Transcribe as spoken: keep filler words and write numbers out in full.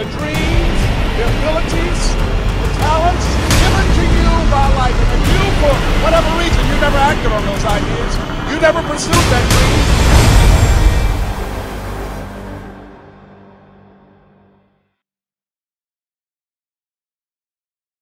dreams, the abilities, the talents given to you by life. And you, for whatever reason, you never acted on those ideas. You never pursued that dream.